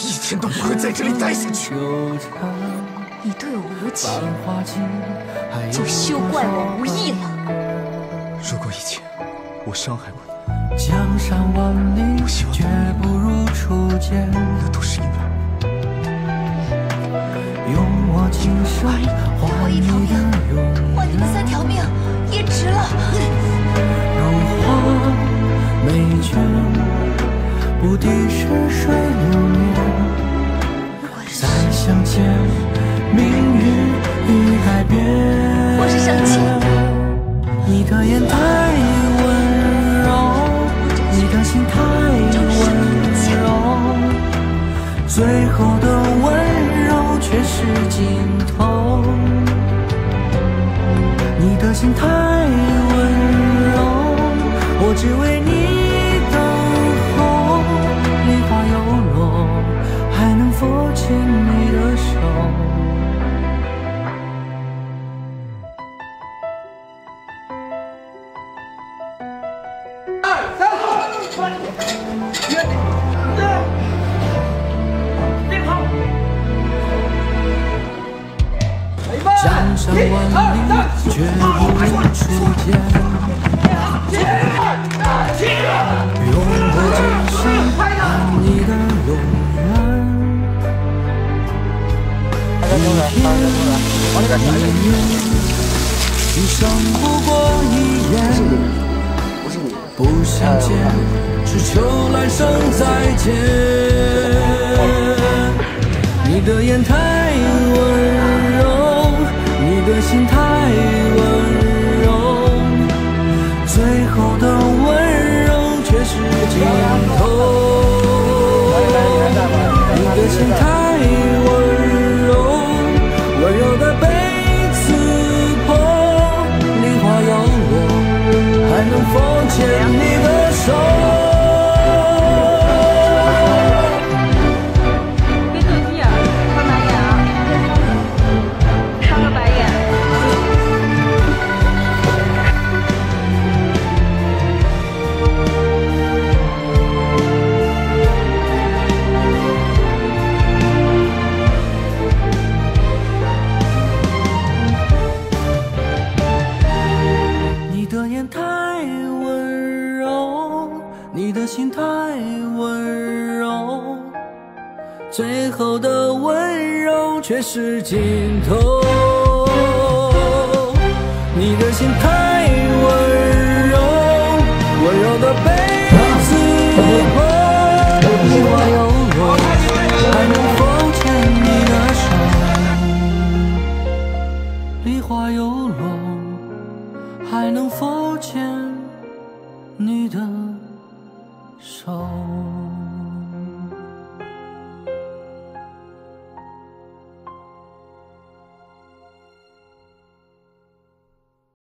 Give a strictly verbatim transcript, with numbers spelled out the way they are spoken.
一天都不会在这里待下去。 你对我无情，就休怪我无义了。 如果以前我伤害过你， 江山万里，绝不如初见。 那都是因为用我今生换你的永远， 换你们三条命也值了。 如花美眷，不敌逝水流年。再相见，命运已改变。 我是生气。 你的眼太温柔，你的心太温柔，最后的温柔却是尽头。你的心太温柔，我只为你等候。梨花又落，还能否牵你的手？江山万里，绝不如初见。用我今生换你的永远。一天一年，一生不过一眼。不相见，只求来生再见。你的眼太温柔，你的心太温柔，最后的温柔却是尽头。你的心太温柔，温柔的被刺破，梨花又落，还能否牵你的手？你的心太温柔，最后的温柔却是尽头。你的心太